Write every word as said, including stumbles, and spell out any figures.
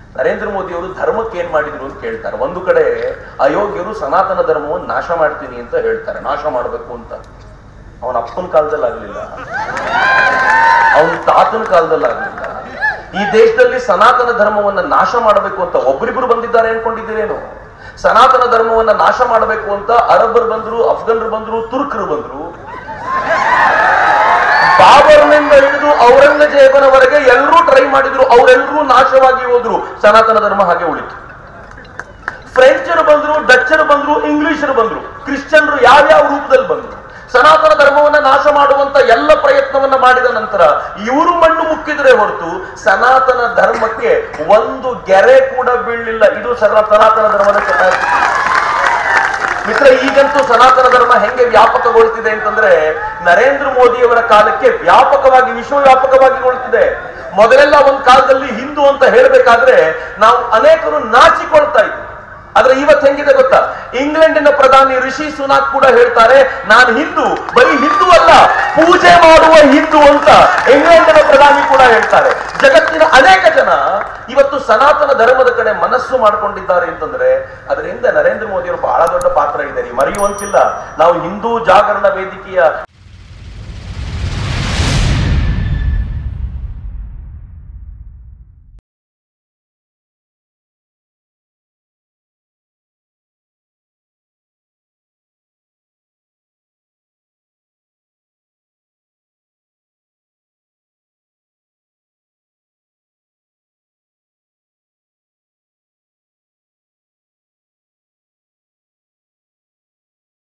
ನರೇಂದ್ರ ಮೋದಿ ಅವರು ಧರ್ಮಕ್ಕೆ ಏನ್ ಮಾಡಿದ್ರು ಅಂತ ಕೇಳ್ತಾರೆ. ಒಂದು ಕಡೆ ಅಯೋಗ್ಯರು ಸನಾತನ ಧರ್ಮವನ್ನು ನಾಶ ಮಾಡ್ತೀನಿ ಅಂತ ಹೇಳ್ತಾರೆ, ನಾಶ ಮಾಡಬೇಕು ಅಂತ. ಅವನ ಅಪ್ಪನ ಕಾಲದಲ್ಲಿ ಆಗ್ಲಿಲ್ಲ, ಅವನ ತಾತನ ಕಾಲದಲ್ಲಿ ಆಗ್ಲಿಲ್ಲ. ಈ ದೇಶದಲ್ಲಿ ಸನಾತನ ಧರ್ಮವನ್ನ ನಾಶ ಮಾಡಬೇಕು ಅಂತ ಒಬ್ಬರಿಬ್ರು ಬಂದಿದ್ದಾರೆ ಅನ್ಕೊಂಡಿದ್ದೀರೇನು? ಸನಾತನ ಧರ್ಮವನ್ನ ನಾಶ ಮಾಡಬೇಕು ಅಂತ ಅರಬ್ಬರು ಬಂದ್ರು, ಅಫ್ಘನ್ರು ಬಂದ್ರು, ತುರ್ಕರು ಬಂದ್ರು. ಬಾಬರ್ನಿಂದ ಹಿಡಿದು ಔರಂಗಜೇಬನವರೆಗೆ ಎಲ್ಲರೂ ಟ್ರೈ ಮಾಡಿದ್ರು, ಅವರೆಲ್ಲರೂ ನಾಶವಾಗಿ ಹೋದ್ರು. ಸನಾತನ ಧರ್ಮ ಹಾಗೆ ಉಳಿತು. ಫ್ರೆಂಚರು ಬಂದ್ರು, ಡಚ್ಚರು ಬಂದ್ರು, ಇಂಗ್ಲಿಷರು ಬಂದ್ರು, ಕ್ರಿಶ್ಚಿಯನ್ರು ಯಾವ್ಯಾವ ರೂಪದಲ್ಲಿ ಬಂದ್ರು. ಸನಾತನ ಧರ್ಮವನ್ನ ನಾಶ ಮಾಡುವಂತ ಎಲ್ಲ ಪ್ರಯತ್ನವನ್ನ ಮಾಡಿದ ನಂತರ ಇವರು ಮಣ್ಣು ಮುಕ್ಕಿದ್ರೆ ಹೊರತು ಸನಾತನ ಧರ್ಮಕ್ಕೆ ಒಂದು ಗೆರೆ ಕೂಡ ಬೀಳಲಿಲ್ಲ. ಇದು ಸನಾತನ ಧರ್ಮದ ಕೆಪಾಸಿಟಿ. ಮಿತ್ರ, ಈಗಂತೂ ಸನಾತನ ಧರ್ಮ ಹೆಂಗೆ ವ್ಯಾಪಕಗೊಳ್ತಿದೆ ಅಂತಂದ್ರೆ ನರೇಂದ್ರ ಮೋದಿಯವರ ಕಾಲಕ್ಕೆ ವ್ಯಾಪಕವಾಗಿ ವಿಶ್ವವ್ಯಾಪಕವಾಗಿಗೊಳ್ತಿದೆ. ಮೊದಲೆಲ್ಲ ಒಂದು ಕಾಲದಲ್ಲಿ ಹಿಂದೂ ಅಂತ ಹೇಳಬೇಕಾದ್ರೆ ನಾವು ಅನೇಕರು ನಾಚಿಕೊಳ್ತಾ ಇದ್ವಿ. ಆದ್ರೆ ಇವತ್ತು ಹೆಂಗಿದೆ ಗೊತ್ತಾ? ಇಂಗ್ಲೆಂಡಿನ ಪ್ರಧಾನಿ ರಿಷಿ ಸುನಾಕ್ ಕೂಡ ಹೇಳ್ತಾರೆ, ನಾನು ಹಿಂದೂ, ಬರೀ ಹಿಂದೂ ಅಲ್ಲ, ಪೂಜೆ ಮಾಡುವ ಹಿಂದೂ ಅಂತ ಇಂಗ್ಲೆಂಡಿನ ಪ್ರಧಾನಿ ಕೂಡ ಹೇಳ್ತಾರೆ. ಜಗತ್ತಿನ ಅನೇಕ ಜನ ಇವತ್ತು ಸನಾತನ ಧರ್ಮದ ಕಡೆ ಮನಸ್ಸು ಮಾಡಿಕೊಂಡಿದ್ದಾರೆ ಅಂತಂದ್ರೆ ಅದರಿಂದ ನರೇಂದ್ರ ಮೋದಿ ಅವರು ಬಹಳ ದೊಡ್ಡ ಪಾತ್ರ ಇದೆ. ಮರೆಯುವಂತಿಲ್ಲ, ನಾವು ಹಿಂದೂ ಜಾಗರಣ ವೇದಿಕೆಯ